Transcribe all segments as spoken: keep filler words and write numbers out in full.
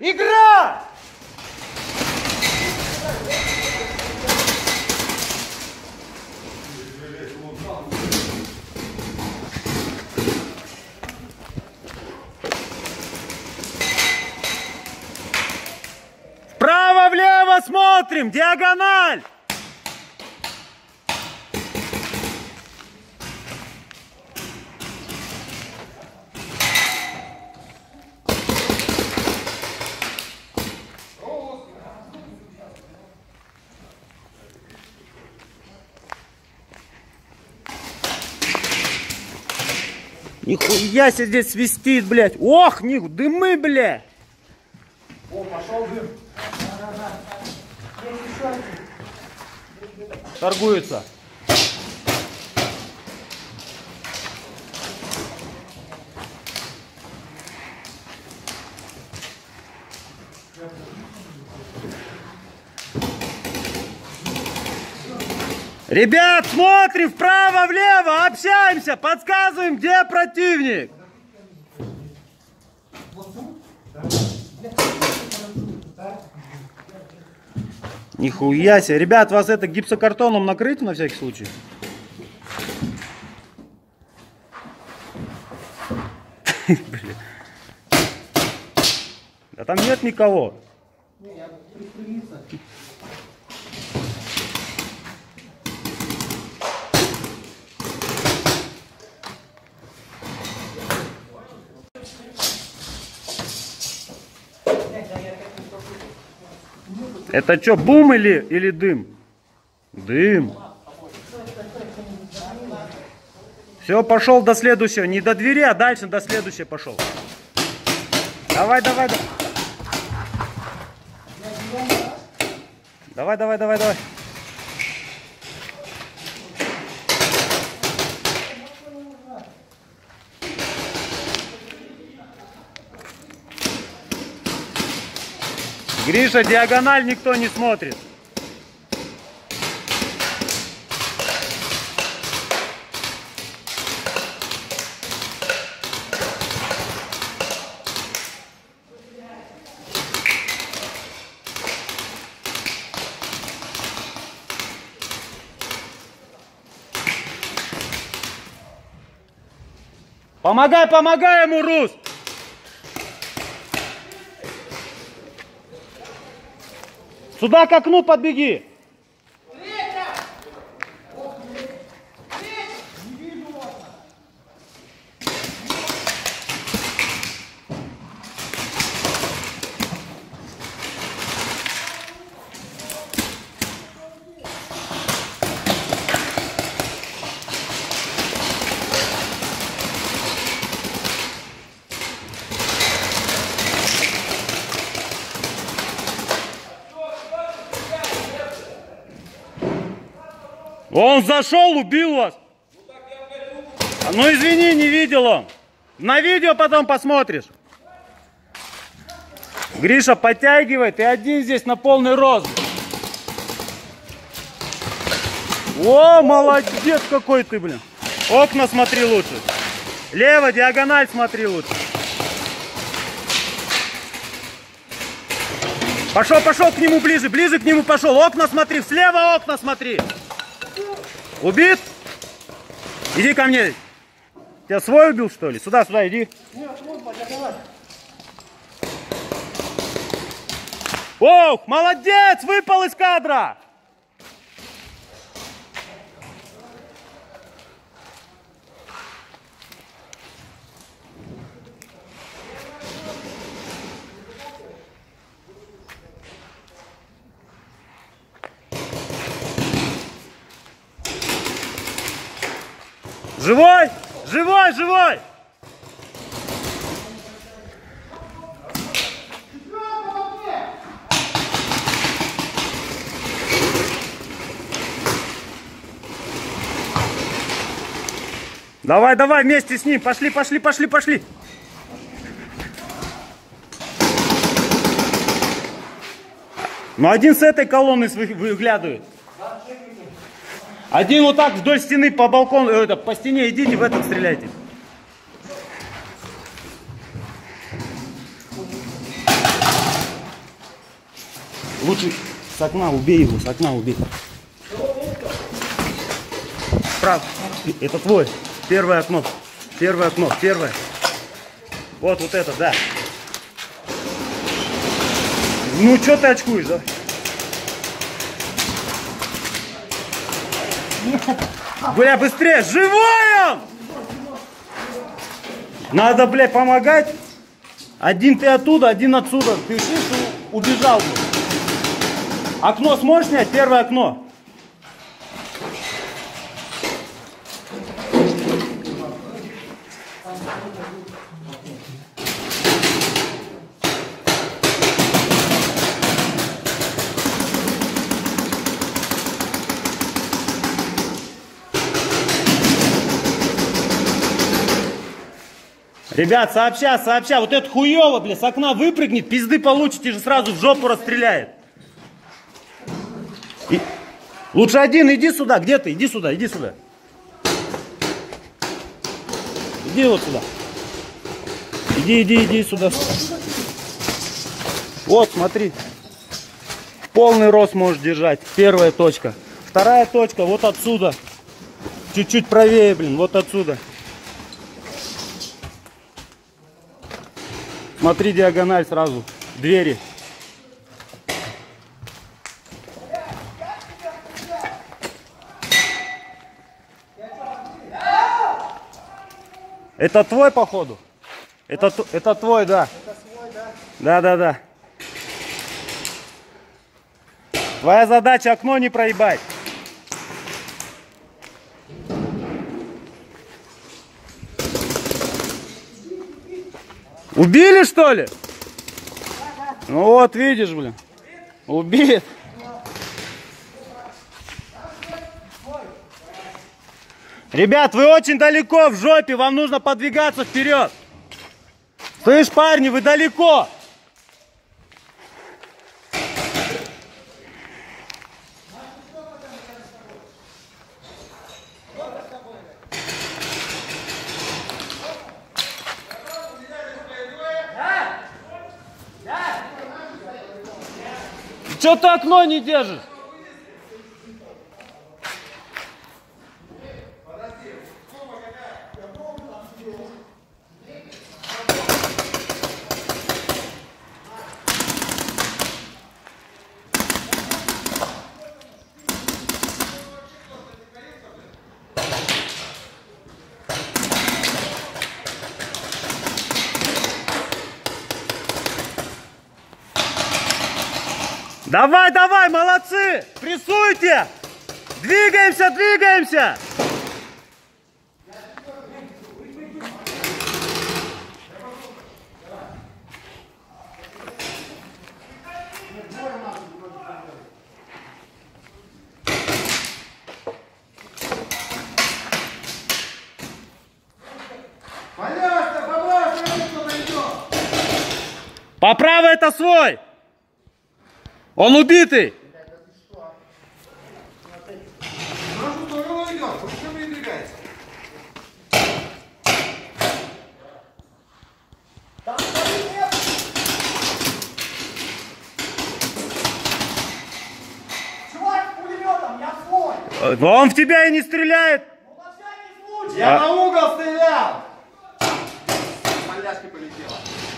Игра! Вправо-влево смотрим, диагональ! Нихуя себе здесь свистит, блядь. Ох, них, дымы, блядь. О, пошел дым. Торгуется. Ребят, смотрим вправо-влево, общаемся, подсказываем, где противник. Нихуя себе. Ребят, вас это гипсокартоном накрыть на всякий случай? Да там нет никого. Это что, бум или, или дым? Дым. Все, пошел до следующего. Не до двери, а дальше до следующего пошел. Давай, давай, давай. Давай, давай, давай, давай. Гриша, диагональ никто не смотрит. Помогай, помогай ему, Рус! Сюда к окну подбеги! Он зашел, убил вас. Ну извини, не видел он. На видео потом посмотришь. Гриша, подтягивай, ты один здесь на полный рост. О, молодец какой ты, блин. Окна смотри лучше. Лево, диагональ смотри лучше. Пошел, пошел к нему ближе, ближе к нему пошел. Окна смотри, слева окна смотри. Убит? Иди ко мне. Тебя свой убил, что ли? Сюда, сюда, иди. Ох, молодец, выпал из кадра. Живой! Живой, живой! Давай, давай, вместе с ним. Пошли, пошли, пошли, пошли. Ну, один с этой колонны выглядывает. Один вот так вдоль стены по балкону, это, по стене идите, в этот стреляйте. Лучше с окна убей его, с окна убей. Прав. Это твой. Первое окно. Первое окно. Первое. Вот, вот это, да. Ну, что ты очкуешь, да? Бля, быстрее! Живой он! Надо, бля, помогать. Один ты оттуда, один отсюда. Ты видишь, убежал. Окно сможешь снять? Первое окно. Ребят, сообща, сообща, вот это хуёво, бля, с окна выпрыгнет, пизды получите же сразу в жопу расстреляет. И... Лучше один, иди сюда, где ты? Иди сюда, иди сюда. Иди вот сюда. Иди, иди, иди сюда. Вот, смотри. Полный рост можешь держать. Первая точка. Вторая точка вот отсюда. Чуть-чуть правее, блин, вот отсюда. Смотри диагональ сразу. Двери. Это твой, походу? Это, это твой, да. Это свой, да? Да, да, да. Твоя задача окно не проебать. Убили, что ли? Ну вот, видишь, блин. Убит. Ребят, вы очень далеко в жопе, вам нужно подвигаться вперед. Слышь, парни, вы далеко. Чё ты окно не держишь? Давай, давай, молодцы! Прессуйте! Двигаемся, двигаемся! По правой это свой! Он убитый! Чувак, пулеметом, я свой! Он в тебя и не стреляет! Ну, на всякий случай! Я А... на угол стрелял! Маляшка полетела.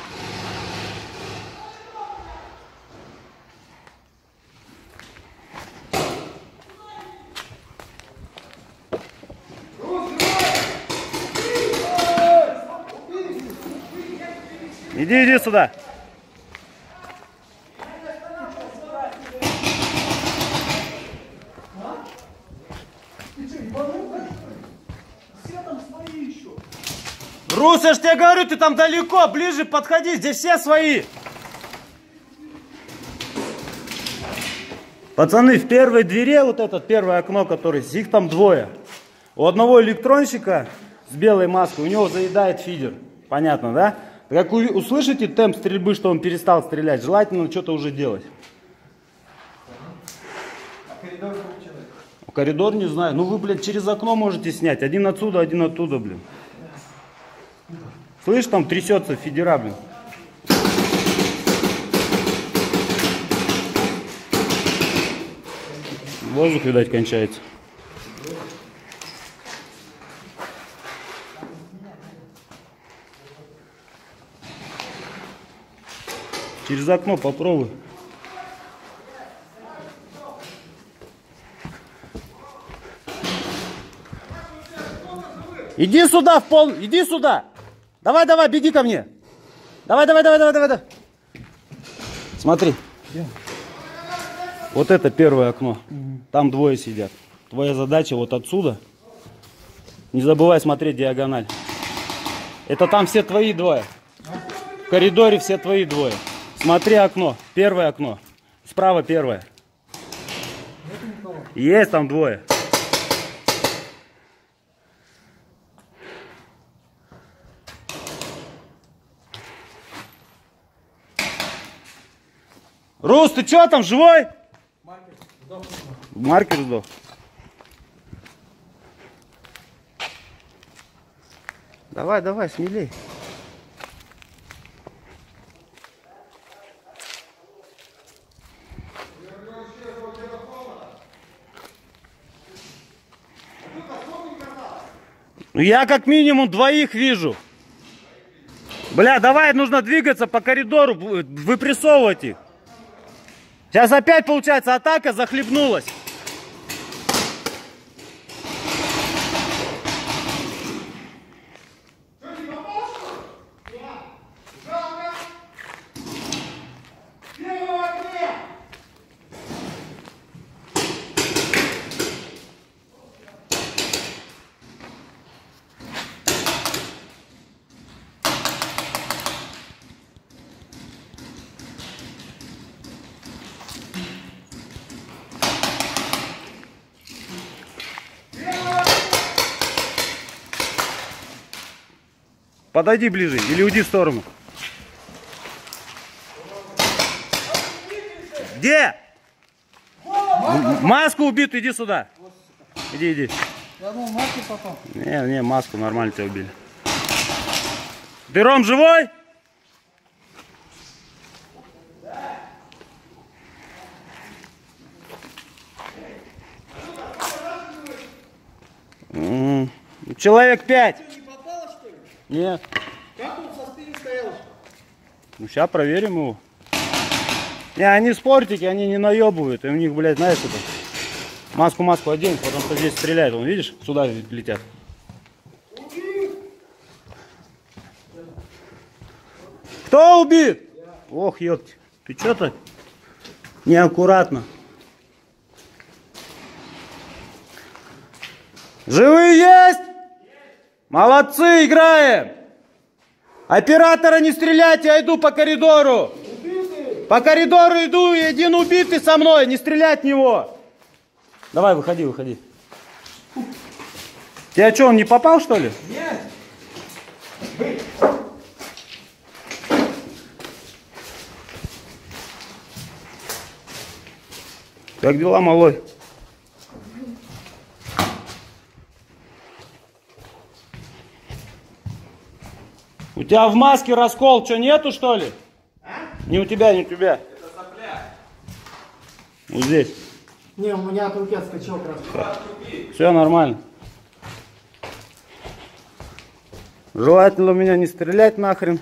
Иди, иди сюда. Рус, я ж тебе говорю, ты там далеко, ближе подходи, здесь все свои. Пацаны, в первой двери, вот этот первое окно, который, их там двое. У одного электронщика с белой маской, у него заедает фидер. Понятно, да? Как вы услышите темп стрельбы, что он перестал стрелять, желательно что-то уже делать. А коридор сколько человек? Коридор не знаю. Ну вы, блядь, через окно можете снять. Один отсюда, один оттуда, блин. Слышь, там трясется фидера, блин. Воздух, видать, кончается. Через окно попробуй. Иди сюда в пол, иди сюда. Давай, давай, беги ко мне. Давай, давай, давай, давай, давай. Смотри. Вот это первое окно. Там двое сидят. Твоя задача вот отсюда. Не забывай смотреть диагональ. Это там все твои двое. В коридоре все твои двое. Смотри окно. Первое окно. Справа первое. Есть там двое. Рус, ты что там, живой? Маркер сдох. Маркер сдох. Давай, давай, смелей. Ну я как минимум двоих вижу. Бля, давай, нужно двигаться по коридору, выпрессовывать их. Сейчас опять получается атака захлебнулась. Подойди ближе или уйди в сторону. Где? Маску убит, иди сюда. Иди, иди. Я думал, маску попал. Не, не, маску нормально тебя убили. Ты, Ром, живой? М-м, человек пять. Нет. Как он со спины стоял? Ну сейчас проверим его. Не, они спортики, они не наебывают. И у них, блядь, знаешь, это. Маску, маску одень, потому что здесь стреляют. Вон, видишь, сюда летят. Кто убит? Я. Ох, ёпти. Ты что так? Неаккуратно. Живые есть? Молодцы, играем! Оператора не стрелять, я иду по коридору. Убитый. По коридору иду, и один убитый со мной, не стрелять в него. Давай, выходи, выходи. Тебя что, он не попал, что ли? Нет. Как дела, малой? У тебя в маске раскол, что, нету, что ли? А? Не у тебя, не у тебя. Это сопля. Вот здесь. Не, у меня от руки отскочил красный. Все нормально. Желательно у меня не стрелять нахрен.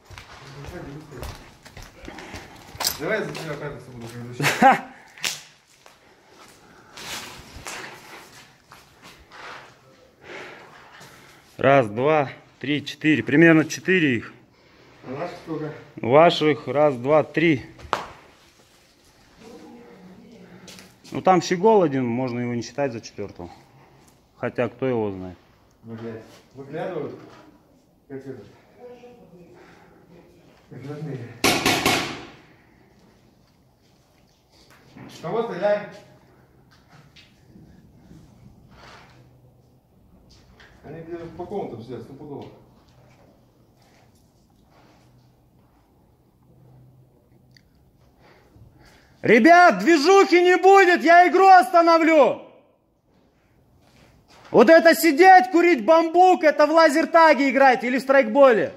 Давай за тебя карту буду предыдущий. Раз, два, три, четыре. Примерно четыре их. А наших сколько? Ваших раз, два, три. Ну там щегол один, можно его не считать за четвертого. Хотя кто его знает. Ну, блядь. Выглядывают? Как это? Как родные. Кого стреляем? Они где-то по комнатам сидят, стопудово. Ребят, движухи не будет, я игру остановлю. Вот это сидеть, курить бамбук, это в лазертаге играть или в страйкболе.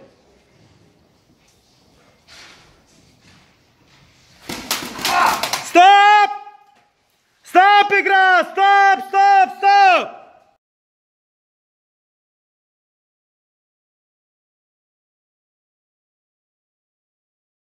Стоп! Стоп! Стоп, игра! Стоп, стоп, стоп!